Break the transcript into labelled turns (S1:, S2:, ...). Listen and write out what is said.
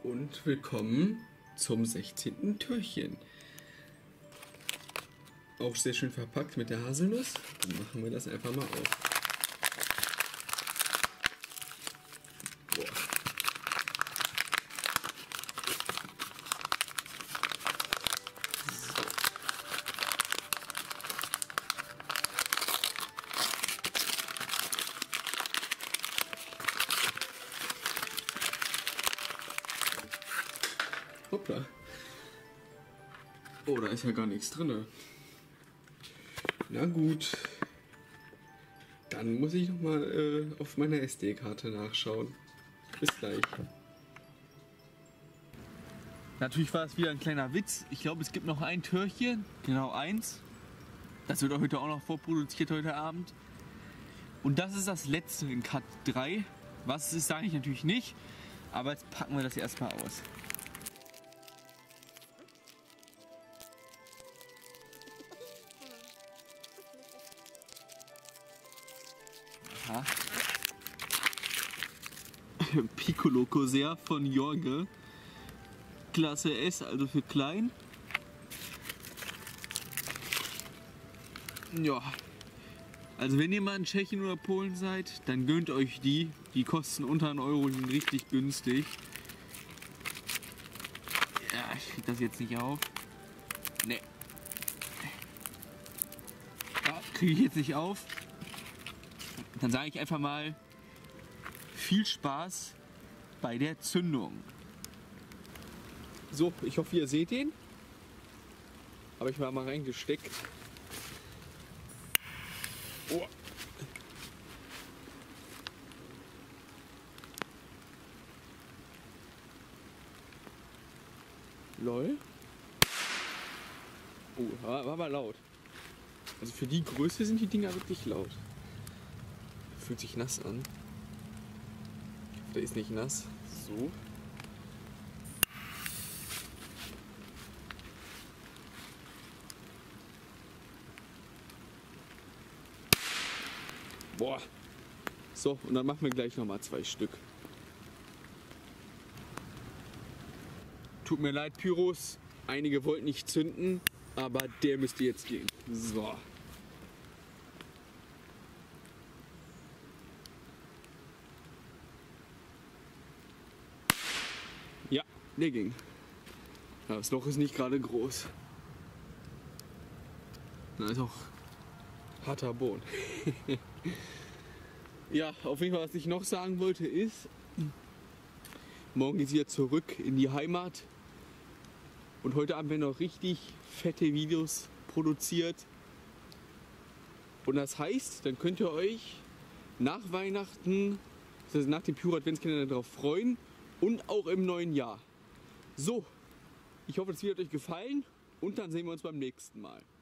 S1: und willkommen zum 16. Türchen. Auch sehr schön verpackt mit der Haselnuss. Dann machen wir das einfach mal auf. Boah. Hoppla. Oh, da ist ja gar nichts drin. Na gut. Dann muss ich noch mal auf meiner SD-Karte nachschauen. Bis gleich.
S2: Natürlich war es wieder ein kleiner Witz. Ich glaube, es gibt noch ein Türchen. Genau eins. Das wird heute auch noch vorproduziert heute Abend. Und das ist das letzte in Cut 3. Was es ist, sage ich natürlich nicht. Aber jetzt packen wir das erstmal aus. Aha. Piccolo Corsair von Jorge. Klasse S, also für klein. Ja. Also wenn ihr mal in Tschechien oder Polen seid, dann gönnt euch die. Die kosten unter 1 Euro, die sind richtig günstig. Ja, ich krieg das jetzt nicht auf. Ne. Ja, kriege ich jetzt nicht auf. Dann sage ich einfach mal viel Spaß bei der Zündung. So, ich hoffe, ihr seht den. Habe ich mal reingesteckt. Oh. Lol. Oh, war mal laut. Also für die Größe sind die Dinger wirklich laut. Fühlt sich nass an. Der ist nicht nass. So. Boah. So, und dann machen wir gleich nochmal 2 Stück. Tut mir leid, Pyros. Einige wollten nicht zünden, aber der müsste jetzt gehen. So. Ja, der ging. Ja, das Loch ist nicht gerade groß. Da ist auch harter Boden. Ja, auf jeden Fall, was ich noch sagen wollte ist, morgen geht's wieder zurück in die Heimat. Und heute Abend werden noch richtig fette Videos produziert. Und das heißt, dann könnt ihr euch nach Weihnachten, das heißt nach dem Pyro Adventskalender darauf freuen. Und auch im neuen Jahr. So, ich hoffe, das Video hat euch gefallen und dann sehen wir uns beim nächsten Mal.